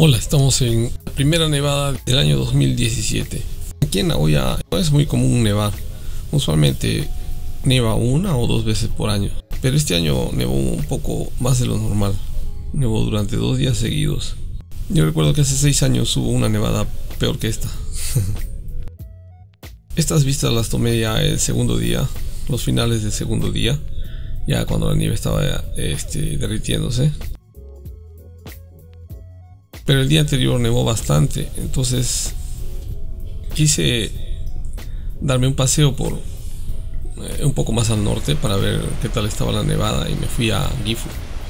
Hola, estamos en la primera nevada del año 2017. Aquí en Nagoya no es muy común nevar. Usualmente neva una o dos veces por año. Pero este año nevó un poco más de lo normal. Nevó durante 2 días seguidos. Yo recuerdo que hace 6 años hubo una nevada peor que esta. Estas vistas las tomé ya el segundo día, los finales del segundo día, ya cuando la nieve estaba derritiéndose. Pero el día anterior nevó bastante, entonces quise darme un paseo por un poco más al norte para ver qué tal estaba la nevada y me fui a Gifu.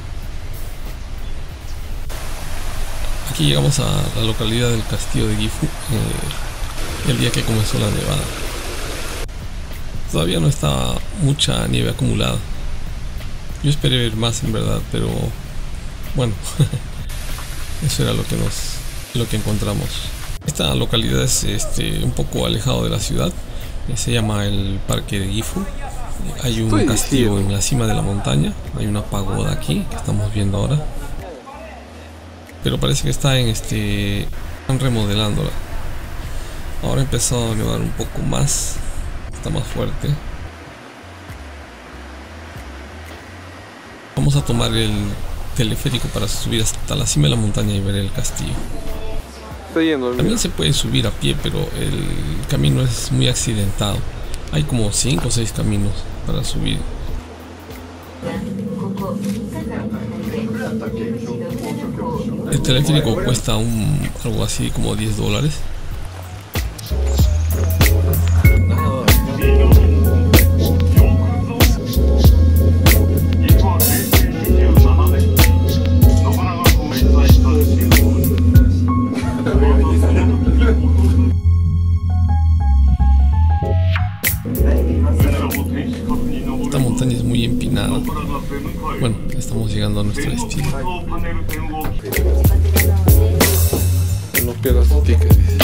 Aquí llegamos a la localidad del castillo de Gifu el día que comenzó la nevada. Todavía no estaba mucha nieve acumulada. Yo esperé ver más en verdad, pero bueno. Eso era lo que encontramos. Esta localidad es un poco alejado de la ciudad. Se llama el Parque de Gifu. Hay un castillo en la cima de la montaña. Hay una pagoda aquí que estamos viendo ahora. Pero parece que están remodelándola. Ahora ha empezado a nevar un poco más. Está más fuerte. Vamos a tomar el teleférico para subir hasta la cima de la montaña y ver el castillo. También se puede subir a pie, pero el camino es muy accidentado. Hay como 5 o 6 caminos para subir. El teleférico cuesta algo así como $10. Esta montaña es muy empinada. Bueno, estamos llegando a nuestro destino. No pierdas tu ticket, dice.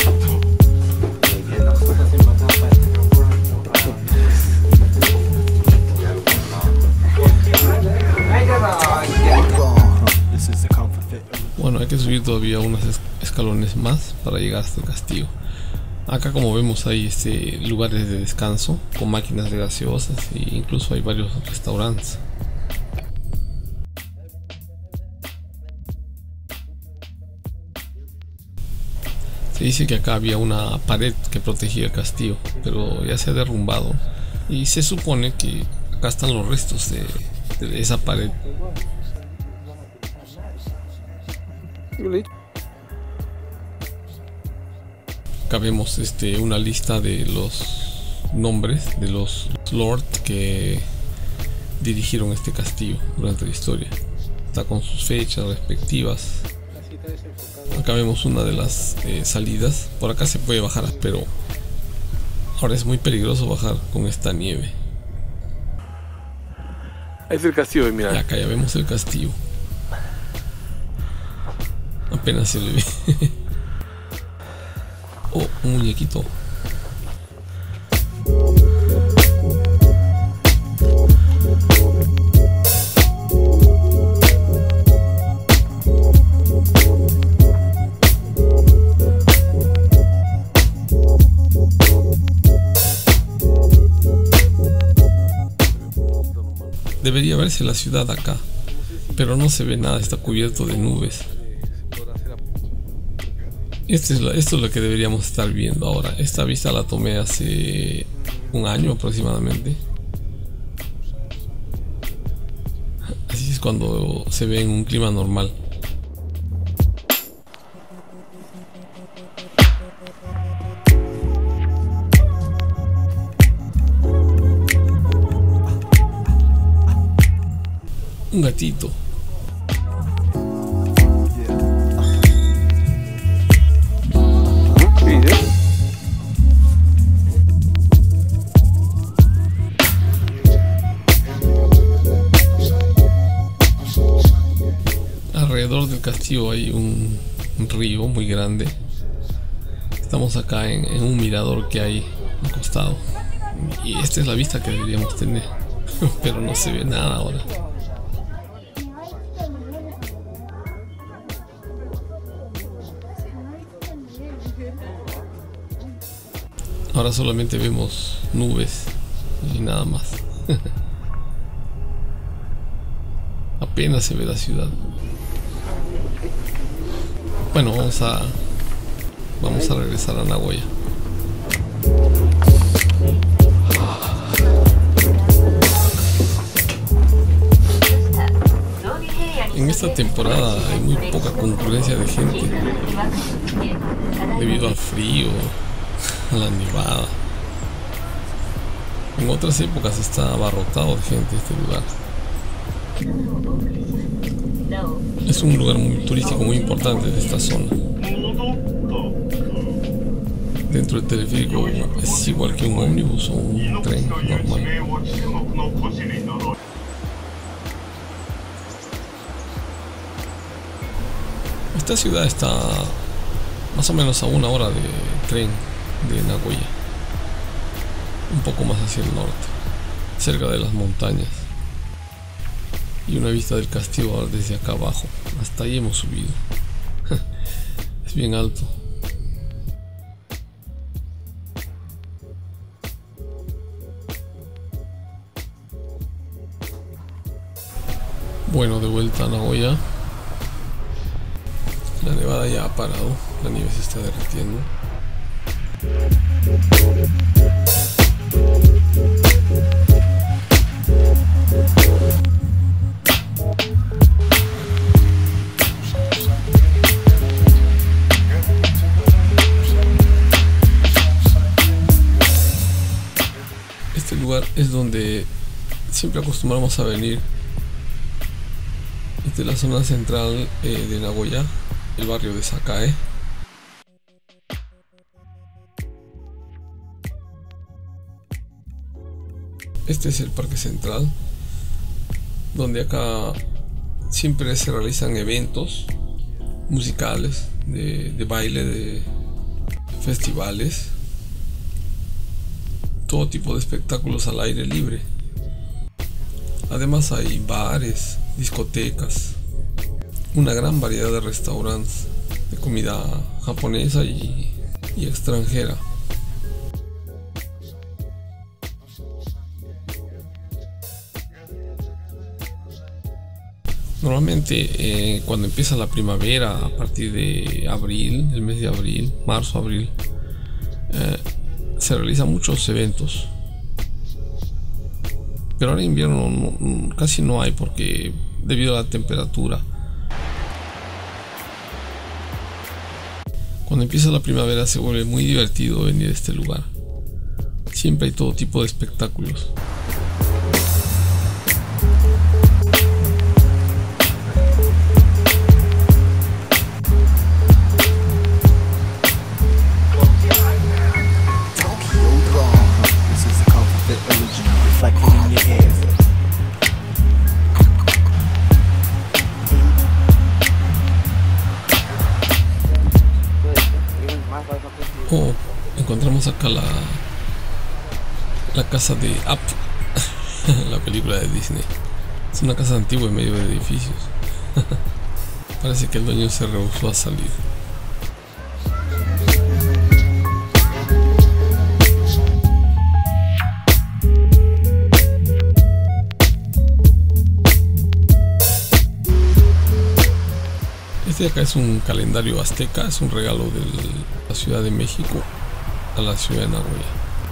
Bueno, hay que subir todavía unos escalones más para llegar hasta el castillo. Acá, como vemos, hay lugares de descanso con máquinas de gaseosas e incluso hay varios restaurantes. Se dice que acá había una pared que protegía el castillo, pero ya se ha derrumbado y se supone que acá están los restos de esa pared. Acá vemos una lista de los nombres de los lords que dirigieron este castillo durante la historia. Está con sus fechas respectivas. Acá vemos una de las salidas. Por acá se puede bajar, pero ahora es muy peligroso bajar con esta nieve. Ahí es el castillo, mira. Y acá ya vemos el castillo. Apenas se le ve. Oh, un muñequito. Debería verse la ciudad acá, pero no se ve nada, está cubierto de nubes. Esto es lo que deberíamos estar viendo ahora. Esta vista la tomé hace un año aproximadamente. Así es cuando se ve en un clima normal. Un gatito. Alrededor del castillo hay un río muy grande. Estamos acá en un mirador que hay al costado. Y esta es la vista que deberíamos tener. Pero no se ve nada ahora. Ahora solamente vemos nubes y nada más. Apenas se ve la ciudad. Bueno, vamos a regresar a Nagoya. En esta temporada hay muy poca concurrencia de gente debido al frío, a la nevada. En otras épocas está abarrotado de gente este lugar. Es un lugar muy turístico, muy importante de esta zona. Dentro del teleférico es igual que un ómnibus o un tren normal. Esta ciudad está más o menos a 1 hora de tren de Nagoya, un poco más hacia el norte, cerca de las montañas, y una vista del castillo desde acá abajo. Hasta ahí hemos subido. Es bien alto. Bueno, de vuelta a Nagoya. La nevada ya ha parado, la nieve se está derritiendo. Este lugar es donde siempre acostumbramos a venir. Esta es la zona central de Nagoya, el barrio de Sakae. Este es el parque central, donde acá siempre se realizan eventos musicales, de baile, de festivales, todo tipo de espectáculos al aire libre. Además hay bares, discotecas, una gran variedad de restaurantes de comida japonesa y extranjera. Normalmente cuando empieza la primavera, a partir de abril, el mes de abril, marzo, abril, se realizan muchos eventos. Pero ahora en invierno casi no hay, porque debido a la temperatura. Cuando empieza la primavera se vuelve muy divertido venir a este lugar. Siempre hay todo tipo de espectáculos. Oh, encontramos acá la casa de Up, la película de Disney. Es una casa antigua en medio de edificios. Parece que el dueño se rehusó a salir. Este de acá es un calendario azteca, es un regalo de la Ciudad de México a la ciudad de Nagoya.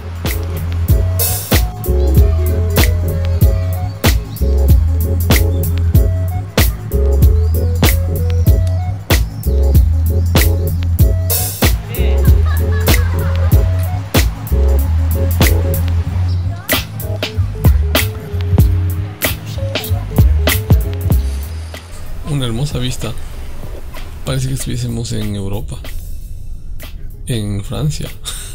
Una hermosa vista. Parece que estuviésemos en Europa, en Francia.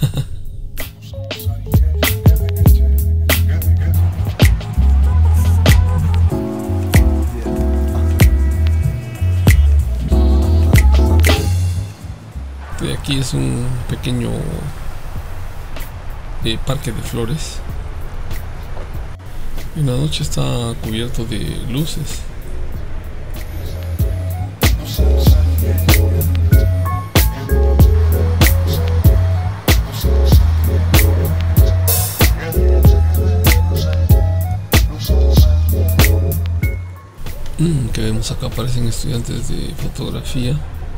De aquí es un pequeño parque de flores. Y en la noche está cubierto de luces. Que vemos acá aparecen estudiantes de fotografía.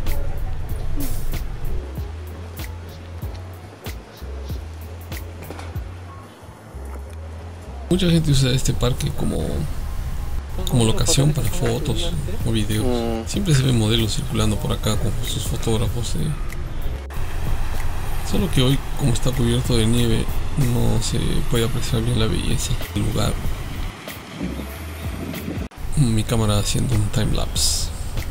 Mucha gente usa este parque como locación para fotos o videos. Siempre se ven modelos circulando por acá con sus fotógrafos. Solo que hoy, como está cubierto de nieve, no se puede apreciar bien la belleza del lugar. Mi cámara haciendo un timelapse.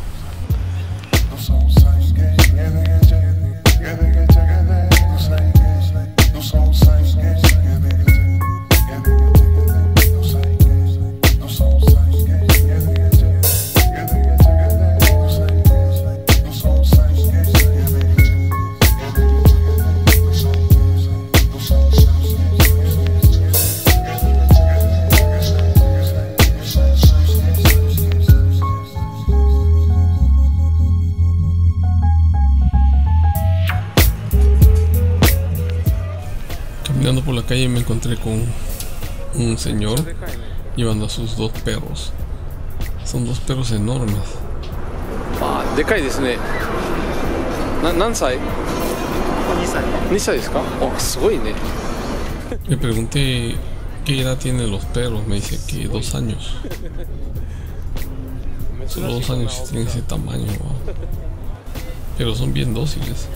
Caminando por la calle me encontré con un señor llevando a sus 2 perros. Son 2 perros enormes. Ah, でかいですね。何歳？2歳ですか？あ、すごいね。 Le pregunté qué edad tienen los perros. Me dice que 2 años. Solo 2 años y tienen ese tamaño. Wow. Pero son bien dóciles.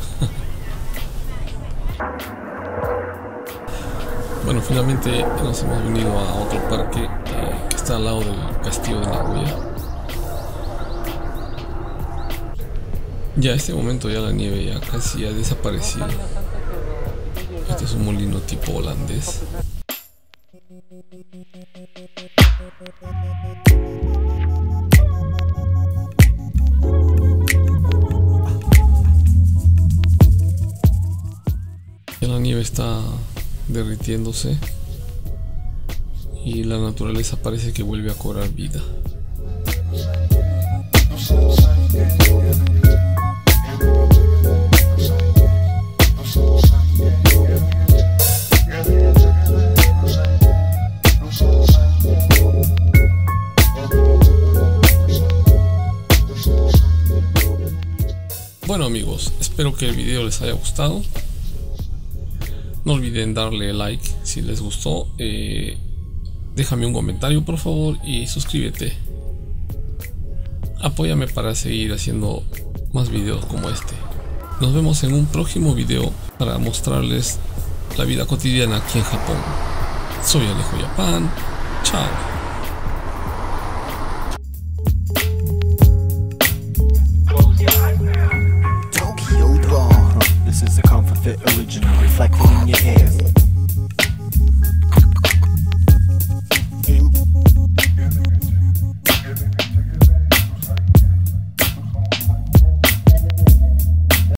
Bueno, finalmente nos hemos venido a otro parque que está al lado del castillo de Nagoya. Ya a este momento ya la nieve ya casi ha desaparecido. Este es un molino tipo holandés. Ya la nieve está derritiéndose y la naturaleza parece que vuelve a cobrar vida. Bueno amigos, espero que el video les haya gustado. No olviden darle like si les gustó. Déjame un comentario por favor y suscríbete. Apóyame para seguir haciendo más videos como este. Nos vemos en un próximo video para mostrarles la vida cotidiana aquí en Japón. Soy Alejo Japan. Chao. This is a Comfort Fit original, reflecting in your ears.